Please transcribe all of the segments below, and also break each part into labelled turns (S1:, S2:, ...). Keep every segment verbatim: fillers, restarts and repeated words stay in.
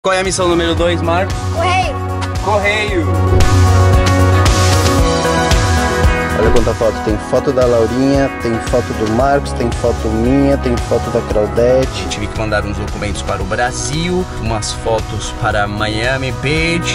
S1: Qual é a missão número dois, Marcos?
S2: Correio.
S1: Correio.
S3: Olha quanta foto. Tem foto da Laurinha, tem foto do Marcos, tem foto minha, tem foto da Claudete.
S1: Tive que mandar uns documentos para o Brasil, umas fotos para Miami Beach.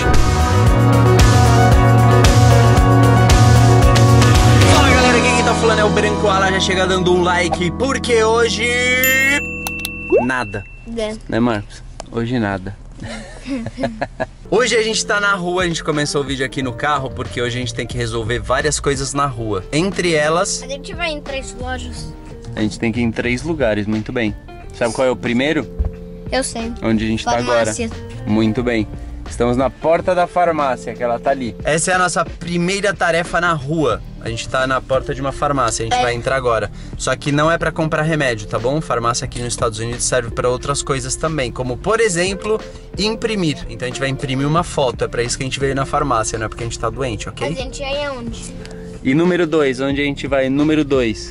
S1: Fala galera, quem tá falando é o Branco Ala, já chega dando um like, porque hoje... nada.
S2: É.
S1: Né, Marcos? Hoje nada. Hoje a gente tá na rua, a gente começou o vídeo aqui no carro porque hoje a gente tem que resolver várias coisas na rua. Entre elas...
S2: A gente vai em três lojas.
S1: A gente tem que ir em três lugares, muito bem. Sabe qual é o primeiro?
S2: Eu sei.
S1: Onde a gente
S2: Farmácia.
S1: tá agora. Muito bem. Estamos na porta da farmácia, que ela tá ali. Essa é a nossa primeira tarefa na rua. A gente tá na porta de uma farmácia, a gente é. vai entrar agora. Só que não é pra comprar remédio, tá bom? Farmácia aqui nos Estados Unidos serve pra outras coisas também, como por exemplo, imprimir. Então a gente vai imprimir uma foto, é pra isso que a gente veio na farmácia, não é porque a gente tá doente, ok?
S2: A gente vai aonde?
S1: E número dois, onde a gente vai? Número dois.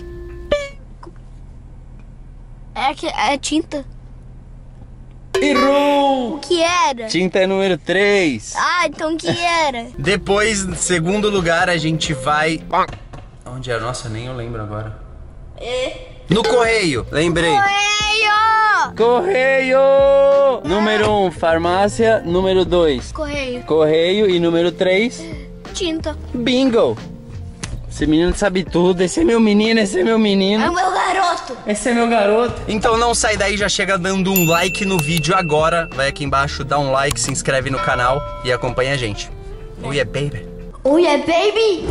S2: É, que, é tinta.
S1: Errou!
S2: O que era?
S1: Tinta é número três.
S2: Ah, então o que era?
S1: Depois, segundo lugar, a gente vai... Onde é? Nossa, nem eu lembro agora.
S2: É.
S1: No correio, lembrei.
S2: Correio!
S1: Correio! Número um, farmácia. Número dois,
S2: Correio.
S1: correio. E número três,
S2: Tinta.
S1: bingo! Esse menino sabe tudo, esse é meu menino, esse é meu menino.
S2: É o meu garoto.
S1: Esse é meu garoto. Então não sai daí, já chega dando um like no vídeo agora. Vai aqui embaixo, dá um like, se inscreve no canal e acompanha a gente. Oh yeah, baby.
S2: Oh yeah, baby.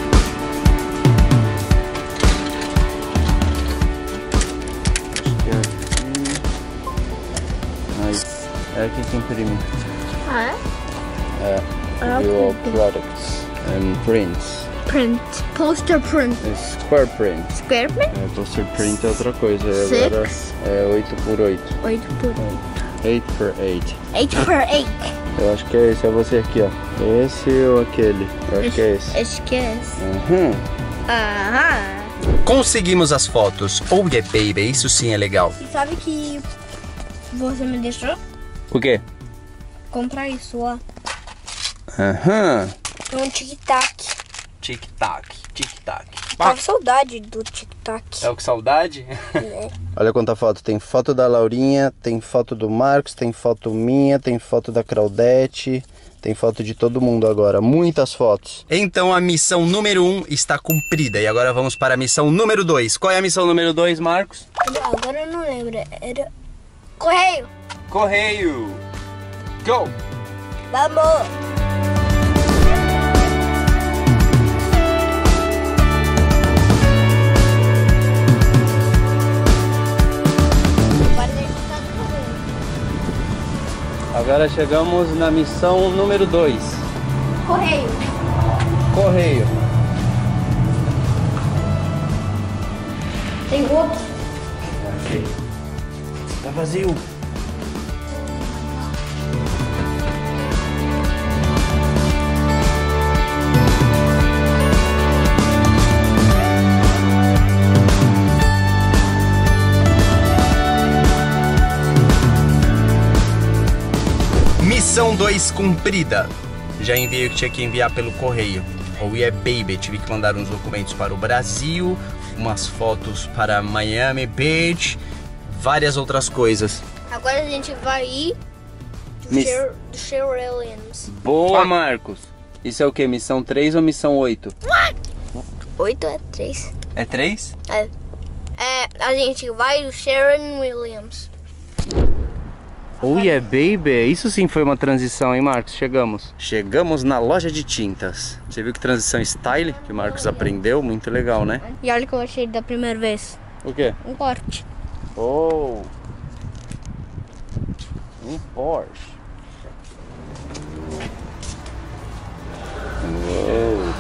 S1: É aqui que imprime.
S2: Ah, é?
S1: É.
S2: Ah,
S1: View all
S2: ok.
S1: products and prints.
S2: Print. Poster print.
S1: Square print.
S2: Square print?
S1: É, poster print é outra coisa.
S2: Six.
S1: Agora é oito por oito.
S2: Oito por oito.
S1: oito por oito.
S2: Eight por eight.
S1: Eu acho que é esse, é você aqui, ó. Esse ou aquele? Eu acho que é esse.
S2: Acho que é esse.
S1: Uhum.
S2: Aham.
S1: Conseguimos as fotos. Oh yeah, baby. Isso sim é legal.
S2: E sabe que você me deixou
S1: O quê?
S2: comprar isso, ó.
S1: Aham.
S2: É um tic-tac.
S1: Tic-tac, tic-tac.
S2: Tava saudade do tic-tac.
S1: É o que saudade?
S2: Né?
S3: Olha quanta foto. Tem foto da Laurinha, tem foto do Marcos, tem foto minha, tem foto da Claudete. Tem foto de todo mundo agora. Muitas fotos.
S1: Então a missão número um está cumprida. E agora vamos para a missão número dois. Qual é a missão número dois, Marcos?
S2: Agora eu não lembro. Era correio.
S1: Correio. Go!
S2: Vamos.
S1: Agora chegamos na missão número dois.
S2: Correio.
S1: Correio.
S2: Tem outro.
S1: Tá vazio. Missão dois cumprida. Já enviei o que tinha que enviar pelo correio. Oh yeah, baby. Tive que mandar uns documentos para o Brasil, umas fotos para Miami Beach, várias outras coisas.
S2: Agora a gente vai ir do
S1: Miss-
S2: Sher- do Sherwin-Williams.
S1: Boa, Marcos. Isso é o que? Missão três ou missão oito?
S2: Oito é três.
S1: É três?
S2: É. É, a gente vai do Sherwin-Williams.
S1: Oh yeah, baby. Isso sim foi uma transição, hein, Marcos? Chegamos. Chegamos na loja de tintas. Você viu que transição style que o Marcos aprendeu? Muito legal, né?
S2: E olha o que eu achei da primeira vez.
S1: O quê?
S2: Um corte.
S1: Oh! Um Porsche. Uou.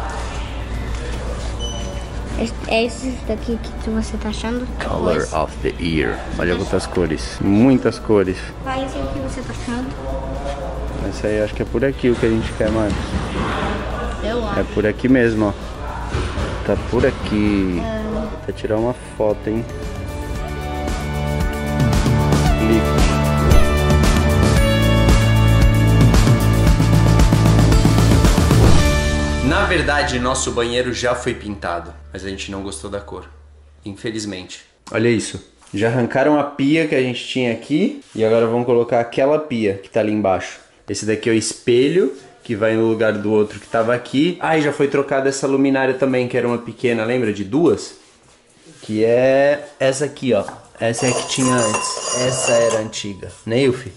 S2: É esse daqui que você tá achando?
S1: Color
S2: Esse.
S1: of the year. Olha quantas cores. Muitas cores.
S2: Qual é esse que você tá achando?
S1: Esse aí acho que é por aqui o que a gente quer, Marcos.
S2: Eu
S1: É
S2: acho.
S1: por aqui mesmo, ó. Tá por aqui. Vou tirar uma foto, hein? Clique. verdade, nosso banheiro já foi pintado, mas a gente não gostou da cor, infelizmente. Olha isso. Já arrancaram a pia que a gente tinha aqui e agora vamos colocar aquela pia que tá ali embaixo. Esse daqui é o espelho que vai no lugar do outro que tava aqui. Ah, e já foi trocada essa luminária também, que era uma pequena, lembra? De duas? Que é essa aqui, ó. Essa é a que tinha antes. Essa era a antiga. Né, Ilfi?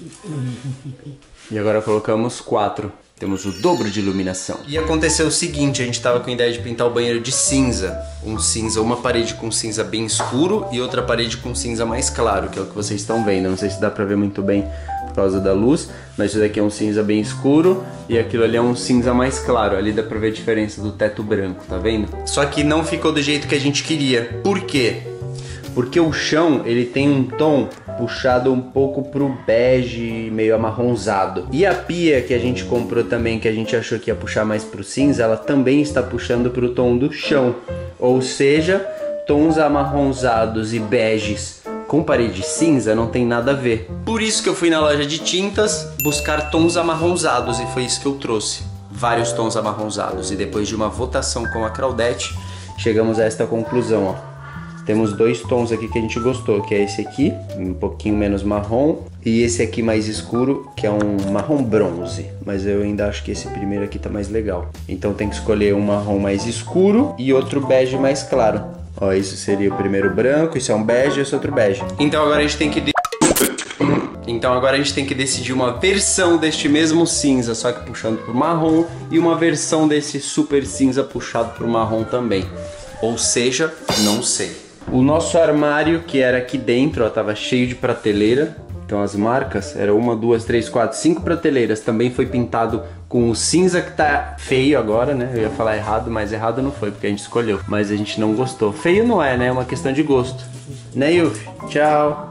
S1: E agora colocamos quatro. Temos o dobro de iluminação. E aconteceu o seguinte, a gente tava com a ideia de pintar o banheiro de cinza. Um cinza, uma parede com cinza bem escuro e outra parede com cinza mais claro, que é o que vocês estão vendo. Não sei se dá pra ver muito bem por causa da luz, mas isso daqui é um cinza bem escuro e aquilo ali é um cinza mais claro. Ali dá pra ver a diferença do teto branco, tá vendo? Só que não ficou do jeito que a gente queria. Por quê? Porque o chão, ele tem um tom puxado um pouco pro bege, meio amarronzado. E a pia que a gente comprou também, que a gente achou que ia puxar mais pro cinza, ela também está puxando pro tom do chão. Ou seja, tons amarronzados e beges com parede cinza não tem nada a ver. Por isso que eu fui na loja de tintas buscar tons amarronzados e foi isso que eu trouxe. Vários tons amarronzados. E depois de uma votação com a Claudete, chegamos a esta conclusão, ó. Temos dois tons aqui que a gente gostou, que é esse aqui, um pouquinho menos marrom, e esse aqui mais escuro, que é um marrom bronze. Mas eu ainda acho que esse primeiro aqui tá mais legal. Então tem que escolher um marrom mais escuro e outro bege mais claro. Ó, isso seria o primeiro branco, isso é um bege e esse outro bege. Então agora a gente tem que... De... Então agora a gente tem que decidir uma versão deste mesmo cinza, só que puxando pro marrom, e uma versão desse super cinza puxado pro marrom também. Ou seja, não sei. O nosso armário, que era aqui dentro, ó, tava cheio de prateleira. Então as marcas, era uma, duas, três, quatro, cinco prateleiras. Também foi pintado com o cinza que tá feio agora, né? Eu ia falar errado, mas errado não foi, porque a gente escolheu. Mas a gente não gostou. Feio não é, né? É uma questão de gosto. Né, Yufi? Tchau.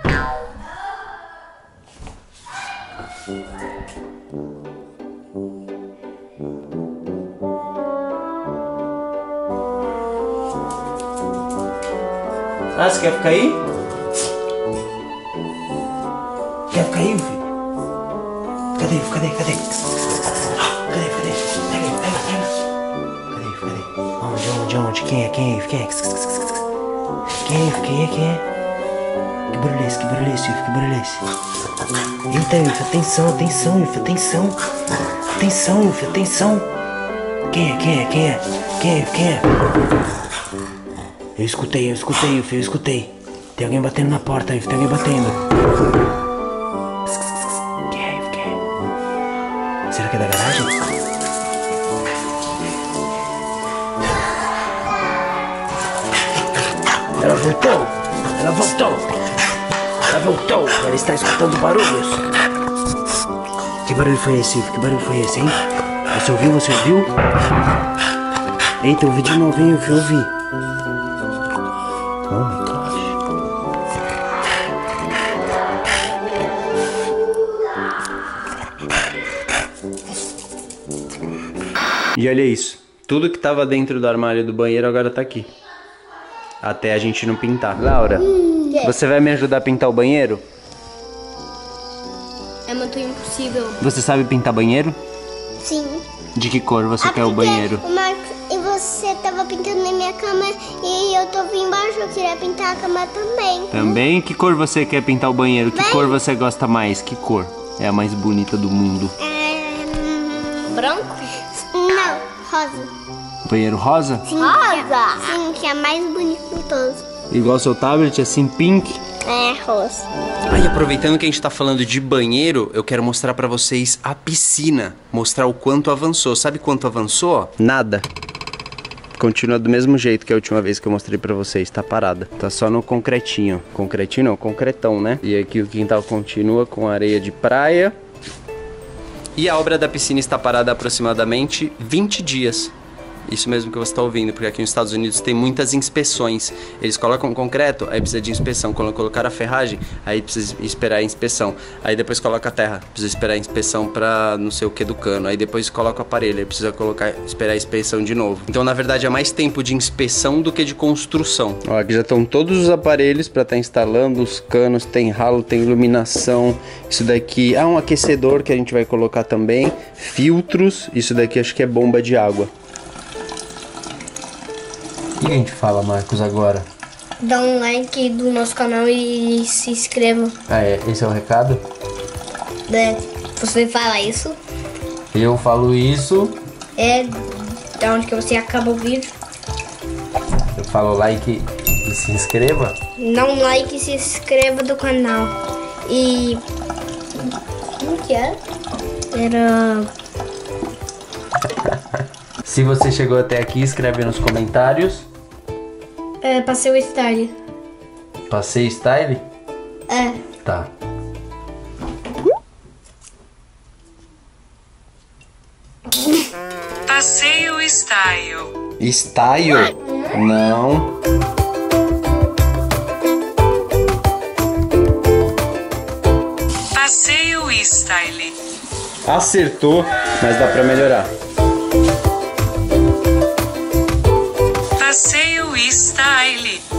S1: Ah, você quer ficar aí? Quer ficar aí, filho? Cadê, cadê, cadê? Cadê, cadê? Pega aí, pega, pega. Cadê, cadê? Onde, onde, onde? Quem é, quem é, quem é? Quem é, quem é, quem é? Que barulho é esse, que barulho é esse, que barulho é esse? Eita, Ilfi, atenção, atenção, Ilfi, atenção. Atenção, Ilfi, atenção. Quem é, quem é, quem é? Quem é, quem é? Eu escutei, eu escutei, Ilfi, eu escutei. Tem alguém batendo na porta, Ilfi, tem alguém batendo. Quem é, Ilfi, quem é? Será que é da garagem? Ela voltou! Ela voltou! Ela voltou! Ela está escutando barulhos. Que barulho foi esse, Ilfi? Que barulho foi esse, hein? Você ouviu, você ouviu? Eita, eu ouvi de novo, hein, Ilfi, eu ouvi. Oh my gosh. E olha isso. Tudo que tava dentro do armário do banheiro agora tá aqui. Até a gente não pintar. Laura, hum, você vai me ajudar a pintar o banheiro?
S2: É muito impossível.
S1: Você sabe pintar banheiro?
S2: Sim.
S1: De que cor você
S2: ah,
S1: quer o banheiro?
S2: O Marcos, e você tava pintando na minha cama e eu tô vindo embaixo, eu queria pintar a cama também.
S1: Também? Que cor você quer pintar o banheiro? Que Bem... cor você gosta mais? Que cor é a mais bonita do mundo?
S2: É... Branco? Não, rosa.
S1: Banheiro rosa?
S2: Sim, rosa? Que é, sim, que é a mais bonita de todos.
S1: Igual seu tablet, assim, pink?
S2: É, rosa.
S1: Ah, e aproveitando que a gente tá falando de banheiro, eu quero mostrar pra vocês a piscina. Mostrar o quanto avançou. Sabe quanto avançou? Nada. Continua do mesmo jeito que a última vez que eu mostrei pra vocês. Tá parada. Tá só no concretinho. Concretinho não, concretão, né? E aqui o quintal continua com areia de praia. E a obra da piscina está parada há aproximadamente vinte dias. Isso mesmo que você está ouvindo, porque aqui nos Estados Unidos tem muitas inspeções. Eles colocam concreto, aí precisa de inspeção. Quando colocar a ferragem, aí precisa esperar a inspeção. Aí depois coloca a terra, precisa esperar a inspeção para não sei o que do cano. Aí depois coloca o aparelho, aí precisa colocar, esperar a inspeção de novo. Então, na verdade, é mais tempo de inspeção do que de construção. Ó, aqui já estão todos os aparelhos para estar tá instalando, os canos, tem ralo, tem iluminação. Isso daqui, ah, um aquecedor que a gente vai colocar também. Filtros, isso daqui acho que é bomba de água. que a gente fala, Marcos, agora?
S2: Dá um like do nosso canal e se inscreva.
S1: Ah, é? Esse é o recado?
S2: É, você fala isso.
S1: Eu falo isso.
S2: É da onde que você acaba o vídeo.
S1: Eu falo like e se inscreva.
S2: Dá um like e se inscreva do canal. E... como que era? Era...
S1: Se você chegou até aqui, escreve nos comentários.
S2: É, passei o style.
S1: Passei style?
S2: É.
S1: Tá.
S4: Passeio style.
S3: Style? Não.
S4: Passeio style.
S3: Acertou, mas dá pra melhorar.
S4: Passeio style.